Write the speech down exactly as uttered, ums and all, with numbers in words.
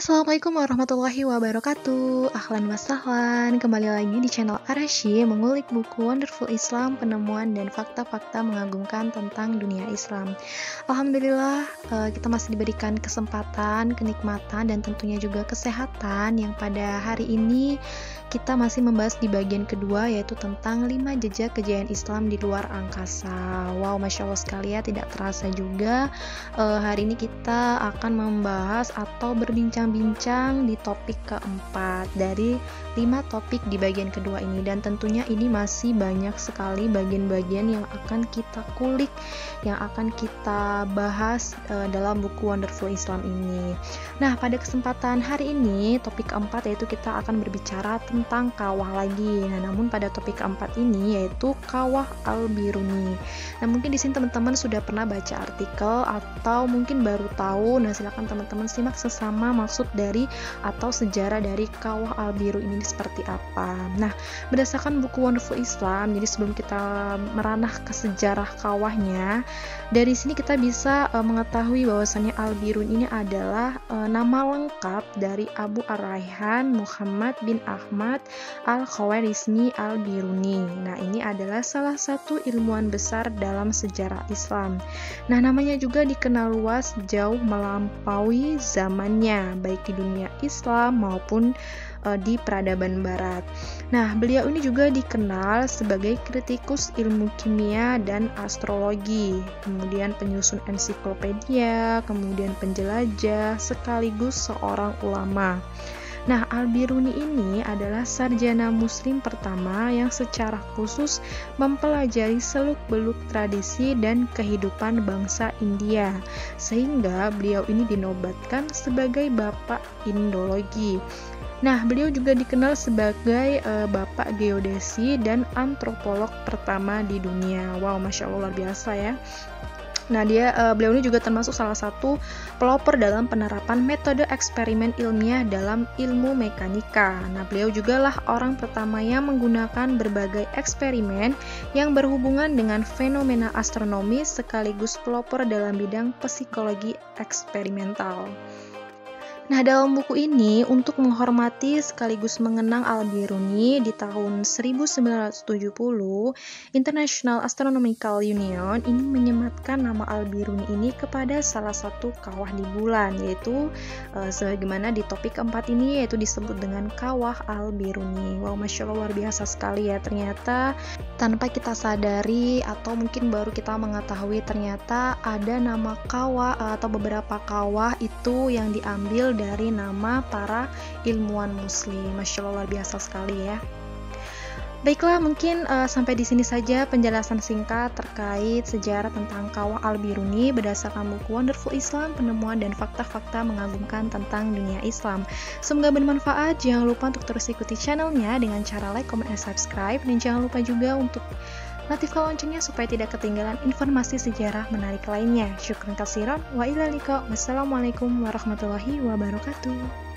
Assalamualaikum warahmatullahi wabarakatuh. Ahlan wa sahlan. Kembali lagi di channel Arashi, mengulik buku Wonderful Islam, penemuan dan fakta-fakta mengagumkan tentang dunia Islam. Alhamdulillah, kita masih diberikan kesempatan, kenikmatan, dan tentunya juga kesehatan yang pada hari ini kita masih membahas di bagian kedua, yaitu tentang lima jejak kejayaan Islam di luar angkasa. Wow, Masya Allah sekali ya, tidak terasa juga uh, hari ini kita akan membahas atau berbincang-bincang di topik keempat dari lima topik di bagian kedua ini, dan tentunya ini masih banyak sekali bagian-bagian yang akan kita kulik, yang akan kita bahas uh, dalam buku Wonderful Islam ini. Nah, pada kesempatan hari ini topik keempat yaitu kita akan berbicara tentang kawah lagi. Nah, namun pada topik keempat ini yaitu kawah Al-Biruni. Nah, mungkin di sini teman-teman sudah pernah baca artikel atau mungkin baru tahu. Nah, silakan teman-teman simak sesama maksud dari atau sejarah dari kawah Al-Biruni ini seperti apa. Nah, berdasarkan buku Wonderful Islam, jadi sebelum kita meranah ke sejarah kawahnya, dari sini kita bisa uh, mengetahui bahwasannya Al-Biruni ini adalah uh, nama lengkap dari Abu Ar-Rayhan Muhammad bin Ahmad Al-Khawarizmi Al-Biruni. Nah, ini adalah salah satu ilmuwan besar dalam sejarah Islam. Nah, namanya juga dikenal luas jauh melampaui zamannya, baik di dunia Islam maupun uh, di peradaban barat. Nah, beliau ini juga dikenal sebagai kritikus ilmu kimia dan astrologi, kemudian penyusun ensiklopedia, kemudian penjelajah, sekaligus seorang ulama. Nah, Al-Biruni ini adalah sarjana muslim pertama yang secara khusus mempelajari seluk-beluk tradisi dan kehidupan bangsa India, sehingga beliau ini dinobatkan sebagai Bapak Indologi. Nah, beliau juga dikenal sebagai uh, Bapak Geodesi dan antropolog pertama di dunia. Wow, Masya Allah, luar biasa ya. Nah, dia uh, beliau ini juga termasuk salah satu pelopor dalam penerapan metode eksperimen ilmiah dalam ilmu mekanika. Nah, beliau juga lah orang pertama yang menggunakan berbagai eksperimen yang berhubungan dengan fenomena astronomi, sekaligus pelopor dalam bidang psikologi eksperimental. Nah, dalam buku ini, untuk menghormati sekaligus mengenang Al-Biruni di tahun seribu sembilan ratus tujuh puluh, International Astronomical Union ini menyematkan nama Al-Biruni ini kepada salah satu kawah di bulan, yaitu uh, sebagaimana di topik keempat ini, yaitu disebut dengan kawah Al-Biruni. Wow, Masya Allah, luar biasa sekali ya, ternyata tanpa kita sadari atau mungkin baru kita mengetahui ternyata ada nama kawah atau beberapa kawah itu yang diambil dari nama para ilmuwan muslim. Masya Allah, luar biasa sekali ya. Baiklah, mungkin uh, sampai di sini saja penjelasan singkat terkait sejarah tentang kawah Al-Biruni berdasarkan buku Wonderful Islam, penemuan dan fakta-fakta mengagumkan tentang dunia Islam. Semoga bermanfaat. Jangan lupa untuk terus ikuti channelnya dengan cara like, comment, dan subscribe, dan jangan lupa juga untuk notifkan loncengnya supaya tidak ketinggalan informasi sejarah menarik lainnya. Syukran katsiran wa ila liqa. Wassalamualaikum warahmatullahi wabarakatuh.